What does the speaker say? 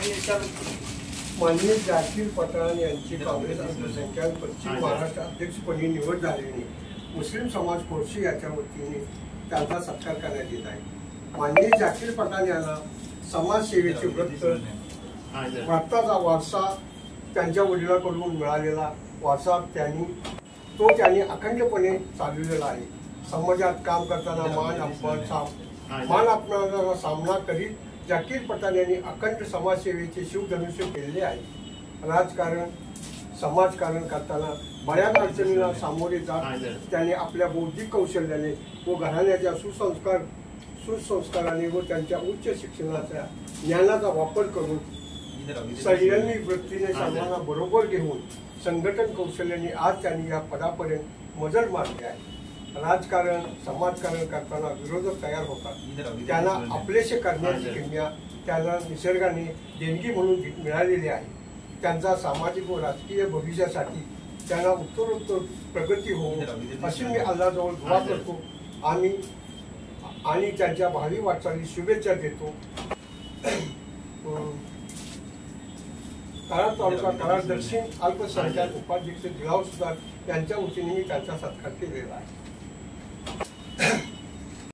माननीय जाकीर पठाण यांची काँग्रेस अल्पसंख्याक पश्चिम महाराष्ट्र अध्यक्षपदी निवड झाल्याने मुस्लिम समाज कोर्शी याच्या वतीने त्यांचा सत्कार करण्यात येत आहे। माननीय जाकीर पठाण यांना समाजसेवेचे व्रताचा वारसा त्यांच्या वडिलांकडून मिळालेला वारसा त्यांनी अखंडपणे चालवलेला आहे। समाजात काम करताना मान अपमानाचा सामना करीत जाकीर पठाण यांनी अखंड समाजसेवेचे शिवधनुष्य केलेले आहे। राजकारण समाजकारण करताना बऱ्याच अडचणींना सामोरे जात त्यांनी आपल्या बौद्धिक कौशल्याने व घराण्याच्या सुसंस्काराने व त्यांच्या उच्च शिक्षणाच्या ज्ञानाचा वापर करून सैन्यानी वृत्तीने सर्वांना बरोबर घेऊन संघटन कौशल्याने आज त्यांनी या पदापर्यंत मजल मारली आहे। राजकारण समाजकारण करताना विरोधक तयार होतात, त्यांना आपलेसे करण्याची किमया त्यांना निसर्गाने देणगी म्हणून मिळालेली आहे। त्यांचा सामाजिक व राजकीय भविष्यासाठी त्यांना उत्तरोत्तर प्रगती होवो अशी मी अल्लाहजवळ दुआ करतो आणि त्यांच्या भावी वाटचाली शुभेच्छा देतो। कराड तालुका कराड दक्षिण अल्पसंख्याक उपाध्यक्ष दिलावर सुतार यांच्या वतीने मी त्यांचा सत्कार केलेला आहे।